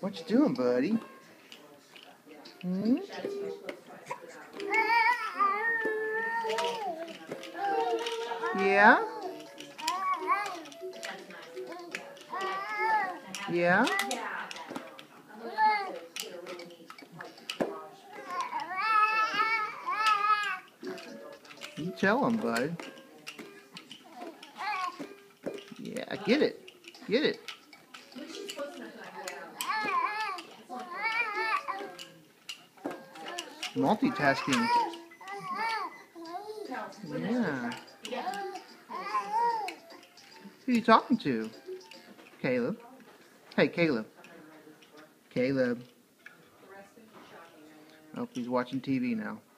What you doing, buddy? Hmm? Yeah? Yeah? You tell him, bud. Yeah, get it. Get it. Multitasking. Yeah. Who are you talking to? Caleb. Hey, Caleb. Caleb. Oh, he's watching TV now.